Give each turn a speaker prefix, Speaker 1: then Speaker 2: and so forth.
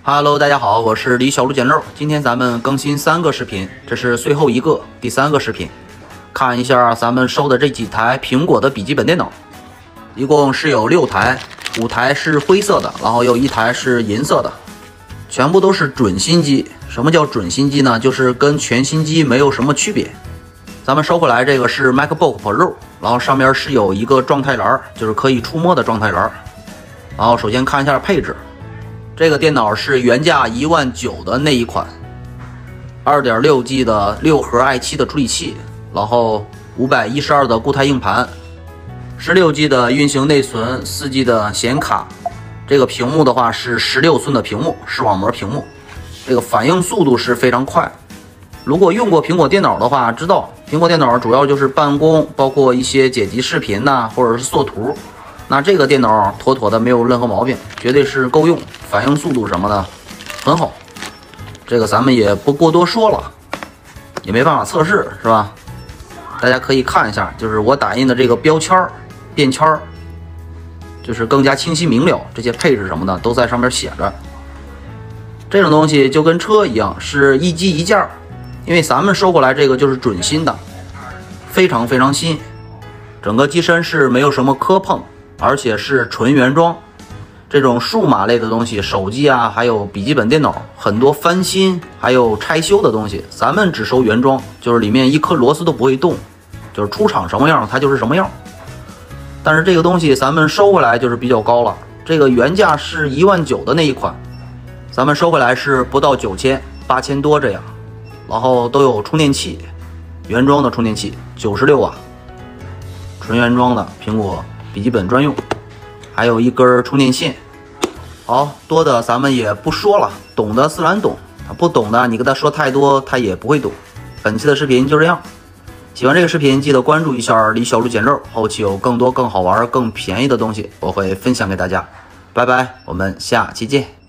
Speaker 1: Hello， 大家好，我是李小璐捡漏。今天咱们更新3个视频，这是最后一个，第3个视频。看一下咱们收的这几台苹果的笔记本电脑，一共是有6台，5台是灰色的，然后有1台是银色的，全部都是准新机。什么叫准新机呢？就是跟全新机没有什么区别。咱们收回来这个是 MacBook Pro， 然后上面是有一个状态栏，就是可以触摸的状态栏。然后首先看一下配置。这个电脑是原价19000的那一款 2.6G 的6核 i7 的处理器，然后512的固态硬盘， 16G 的运行内存， 4G 的显卡。这个屏幕的话是16寸的屏幕，视网膜屏幕，这个反应速度是非常快。如果用过苹果电脑的话，知道苹果电脑主要就是办公，包括一些剪辑视频呐，或者是缩图。那这个电脑妥妥的没有任何毛病，绝对是够用，反应速度什么的很好。这个咱们也不过多说了，也没办法测试，是吧？大家可以看一下，就是我打印的这个标签便签，就是更加清晰明了，这些配置什么的都在上面写着。这种东西就跟车一样，是一机一件，因为咱们收过来这个就是准新的，非常非常新，整个机身是没有什么磕碰。而且是纯原装，这种数码类的东西，手机啊，还有笔记本电脑，很多翻新还有拆修的东西，咱们只收原装，就是里面一颗螺丝都不会动，就是出厂什么样它就是什么样。但是这个东西咱们收回来就是比较高了，这个原价是19000的那一款，咱们收回来是不到9000，8000多这样，然后都有充电器，原装的充电器96瓦，纯原装的苹果笔记本专用，还有一根充电线。好多的咱们也不说了，懂的自然懂，不懂的你跟他说太多他也不会懂。本期的视频就这样，喜欢这个视频记得关注一下李小璐捡漏，后期有更多更好玩更便宜的东西我会分享给大家。拜拜，我们下期见。